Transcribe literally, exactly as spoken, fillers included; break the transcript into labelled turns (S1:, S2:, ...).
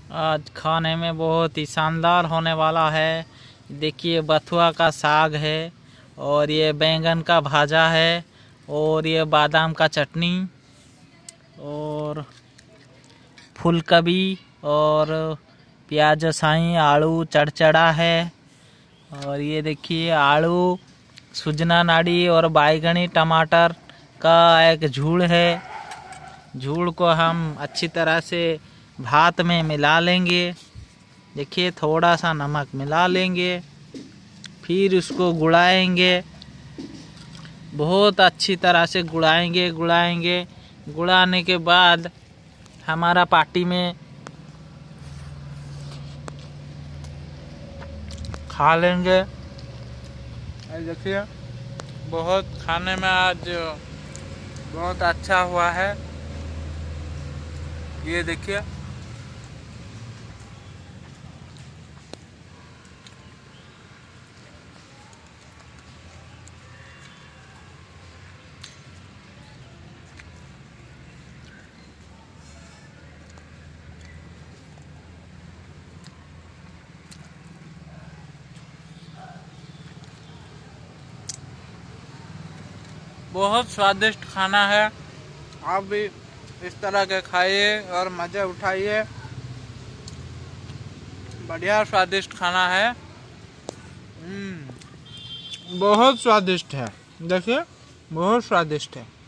S1: आज खाने में बहुत ही शानदार होने वाला है। देखिए बथुआ का साग है और ये बैंगन का भाजा है और ये बादाम का चटनी और फूलकबी और प्याज साई आलू चढ़चड़ा है। और ये देखिए आलू सुजना नाड़ी और बैगनी टमाटर का एक झूड़ है। झूड़ को हम अच्छी तरह से भात में मिला लेंगे। देखिए थोड़ा सा नमक मिला लेंगे, फिर उसको गुड़ाएंगे, बहुत अच्छी तरह से गुड़ाएंगे गुड़ाएंगे गुड़ाने के बाद हमारा पार्टी में खा लेंगे। देखिए बहुत खाने में आज बहुत अच्छा हुआ है। ये देखिए बहुत स्वादिष्ट खाना है। आप भी इस तरह के खाइए और मज़े उठाइए। बढ़िया स्वादिष्ट खाना है। बहुत स्वादिष्ट है। देखिए बहुत स्वादिष्ट है।